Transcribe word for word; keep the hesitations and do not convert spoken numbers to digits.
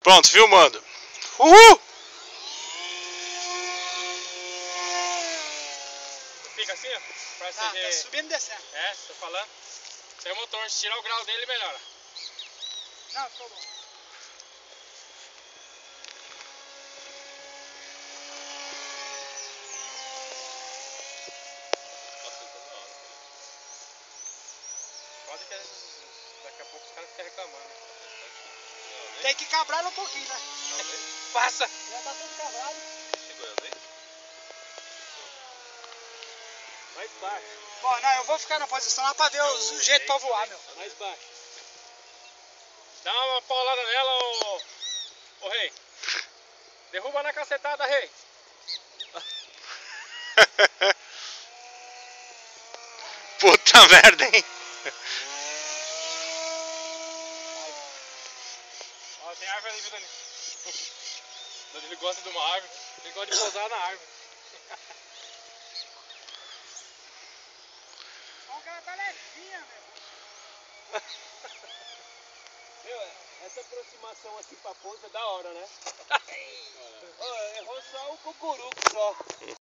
Pronto, filmando. Uhul! Fica assim, ó. Pra Tá, você... tá subindo e descendo. É, tô falando. Esse é o motor, se tirar o grau dele, melhora. Não, ficou bom. Pode que daqui a pouco os caras ficam reclamando. Tem que cabrar um pouquinho, né? Passa! Já tá tudo cabrado. Mais baixo. Bom, não, eu vou ficar na posição lá pra ver o, o jeito pra voar, meu. Mais baixo. Dá uma paulada nela, ô... ô rei. Derruba na cacetada, rei. Puta merda, hein? Ó, tem árvore ali, viu, ali. Ele gosta de uma árvore. Ele gosta de pousar na árvore. O cara tá levinha, meu. Meu, essa aproximação aqui pra ponta é da hora, né? Oh, errou só o cucuruco só.